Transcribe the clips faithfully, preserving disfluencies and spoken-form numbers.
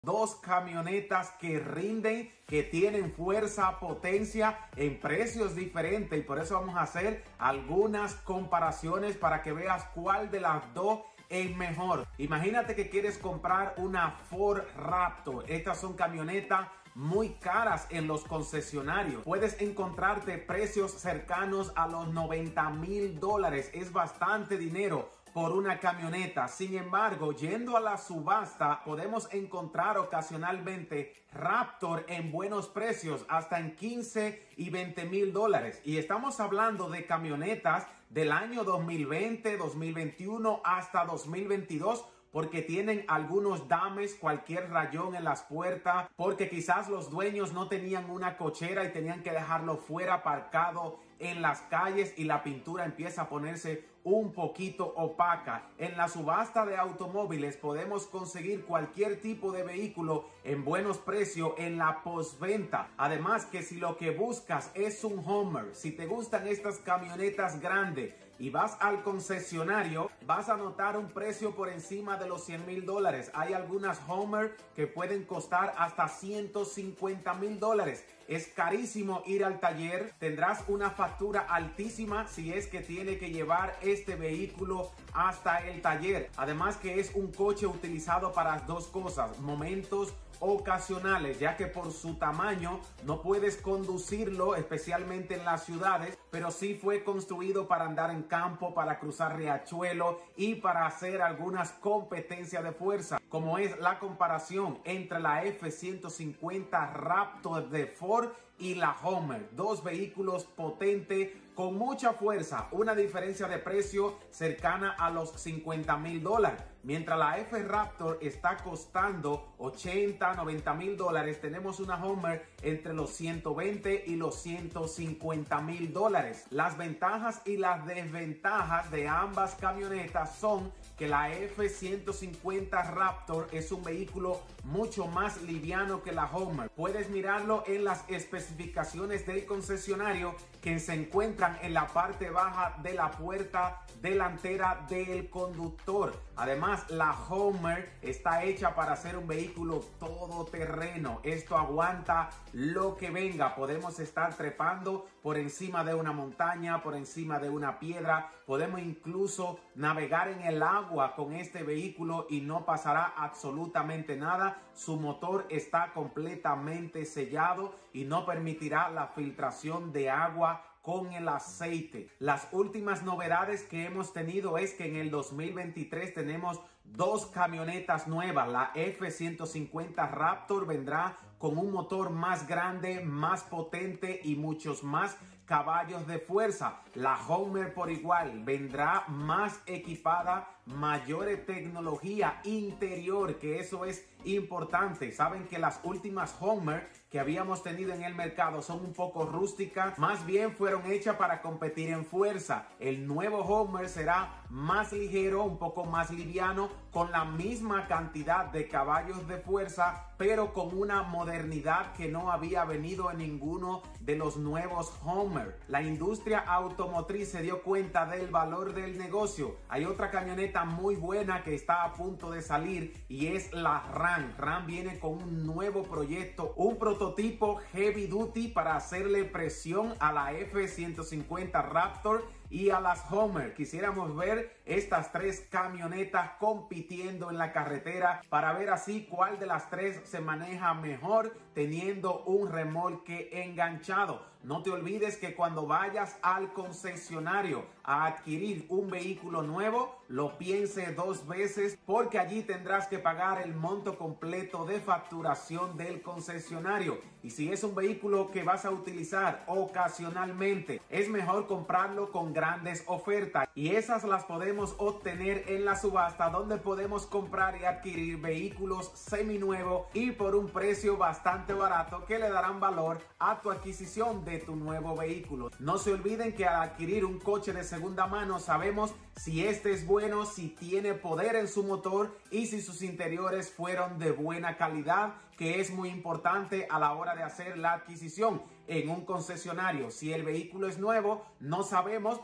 Dos camionetas que rinden, que tienen fuerza, potencia en precios diferentes, y por eso vamos a hacer algunas comparaciones para que veas cuál de las dos es mejor. Imagínate que quieres comprar una Ford Raptor. Estas son camionetas muy caras en los concesionarios. Puedes encontrarte precios cercanos a los noventa mil dólares. Es bastante dinero por una camioneta. Sin embargo, yendo a la subasta, podemos encontrar ocasionalmente Raptor en buenos precios, hasta en quince y veinte mil dólares. Y estamos hablando de camionetas del año dos mil veinte, dos mil veintiuno hasta dos mil veintidós, porque tienen algunos dames, cualquier rayón en las puertas, porque quizás los dueños no tenían una cochera y tenían que dejarlo fuera aparcado en las calles, y la pintura empieza a ponerse un poquito opaca. En la subasta de automóviles podemos conseguir cualquier tipo de vehículo en buenos precios en la postventa. Además, que si lo que buscas es un Hummer, si te gustan estas camionetas grandes y vas al concesionario, vas a notar un precio por encima de los cien mil dólares. Hay algunas Hummer que pueden costar hasta ciento cincuenta mil dólares. Es carísimo ir al taller. Tendrás una factura altísima si es que tiene que llevar este vehículo hasta el taller. Además, que es un coche utilizado para dos cosas: momentos ocasionales, ya que por su tamaño no puedes conducirlo, especialmente en las ciudades, pero sí fue construido para andar en campo, para cruzar riachuelo y para hacer algunas competencias de fuerza, como es la comparación entre la F ciento cincuenta Raptor de Ford y la Hummer. Dos vehículos potentes con mucha fuerza, una diferencia de precio cercana a los cincuenta mil dólares. Mientras la F Raptor está costando ochenta, noventa mil dólares, tenemos una Hummer entre los ciento veinte y los ciento cincuenta mil dólares. Las ventajas y las desventajas de ambas camionetas son que la F ciento cincuenta Raptor es un vehículo mucho más liviano que la Hummer. Puedes mirarlo en las especificaciones del concesionario, que se encuentran en la parte baja de la puerta delantera del conductor. Además, la Hummer está hecha para ser un vehículo todoterreno. Esto aguanta lo que venga. Podemos estar trepando por encima de una montaña, por encima de una piedra. Podemos incluso navegar en el agua con este vehículo y no pasará absolutamente nada. Su motor está completamente sellado y no permitirá la filtración de agua con el aceite. Las últimas novedades que hemos tenido es que en el dos mil veintitrés tenemos dos camionetas nuevas. La F ciento cincuenta Raptor vendrá con un motor más grande, más potente y muchos más caballos de fuerza. La Hummer por igual vendrá más equipada, mayor tecnología interior, que eso es importante. Saben que las últimas Hummer que habíamos tenido en el mercado son un poco rústicas, más bien fueron hechas para competir en fuerza. El nuevo Hummer será más ligero, un poco más liviano, con la misma cantidad de caballos de fuerza, pero con una modernidad que no había venido en ninguno de los nuevos Hummer. La industria automotriz se dio cuenta del valor del negocio. Hay otra camioneta muy buena que está a punto de salir y es la Ram. Ram viene con un nuevo proyecto, un prototipo heavy duty para hacerle presión a la F ciento cincuenta Raptor y a las Hummer. Quisiéramos ver estas tres camionetas compitiendo en la carretera para ver así cuál de las tres se maneja mejor teniendo un remolque enganchado. No te olvides que cuando vayas al concesionario a adquirir un vehículo nuevo, lo piense dos veces, porque allí tendrás que pagar el monto completo de facturación del concesionario. Y si es un vehículo que vas a utilizar ocasionalmente, es mejor comprarlo con grandes ofertas, y esas las podemos obtener en la subasta, donde podemos comprar y adquirir vehículos seminuevos y por un precio bastante barato, que le darán valor a tu adquisición de tu nuevo vehículo. No se olviden que al adquirir un coche de segunda mano sabemos si este es bueno, si tiene poder en su motor y si sus interiores fueron de buena calidad, que es muy importante a la hora de hacer la adquisición en un concesionario. Si el vehículo es nuevo, no sabemos, por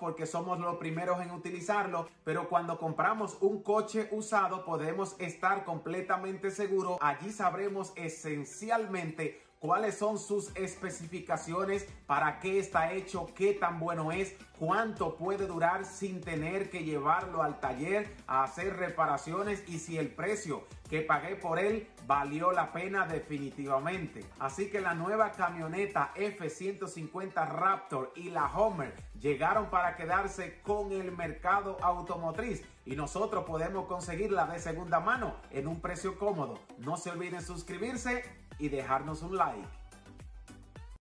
porque somos los primeros en utilizarlo, pero cuando compramos un coche usado podemos estar completamente seguros. Allí sabremos esencialmente cuáles son sus especificaciones, para qué está hecho, qué tan bueno es, cuánto puede durar sin tener que llevarlo al taller a hacer reparaciones y si el precio que pagué por él valió la pena definitivamente. Así que la nueva camioneta F ciento cincuenta Raptor y la Hummer llegaron para quedarse con el mercado automotriz y nosotros podemos conseguirla de segunda mano en un precio cómodo. No se olviden suscribirse y dejarnos un like.